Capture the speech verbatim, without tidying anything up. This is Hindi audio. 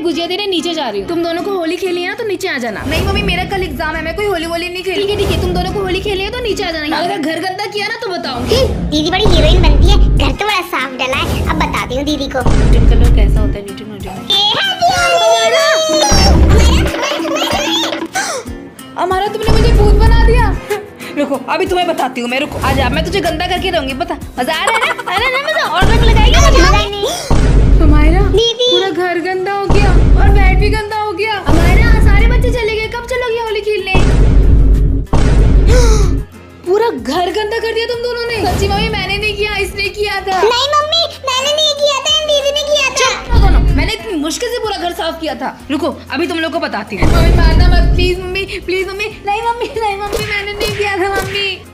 गुजिया देने नीचे जा रही हूँ। तुम दोनों को होली खेली है ना तो नीचे आ जाना। नहीं मम्मी मेरा कल एग्जाम है, मैं कोई होली वोली नहीं खेली। ठीक है ठीक है, तुम दोनों को होली खेली है तो नीचे आ जाना। अगर घर गंदा किया ना तो बताऊंगी। दीदी बड़ी हीरोइन बनती है, घर तो बड़ा साफ डला है। अब बताती हूँ दीदी को न्यूटन कलर कैसा होता है। न्यूटन हो जाए हमारा तुमने मुझे भूत बना दिया। रुको अभी तुम्हें बताती हूँ मैं, रुको आजा, मैं तुझे गंदा करके रहूंगी। पता मजा आ रहा है ना? अरे ना मजा और रंग लगाएगी मुझे। हमारा दीदी पूरा घर गंदा हो गया और बेड भी गंदा हो गया। हमारा सारे बच्चे चले गए, कब चलोगे होली खेलने? पूरा घर गंदा कर दिया तुम दोनों ने। सच्ची मम्मी मैंने नहीं किया, इसने किया था। नहीं मम्मी मैंने नहीं किया था, इन दीदी ने किया था। दोनों मैंने इतनी मुश्किल से पूरा घर साफ किया था। रुको अभी तुम लोग को बताती हूँ। मम्मी मारना मत प्लीज, मम्मी प्लीज मम्मी। नहीं मम्मी नहीं मम्मी मैंने नहीं किया था मम्मी।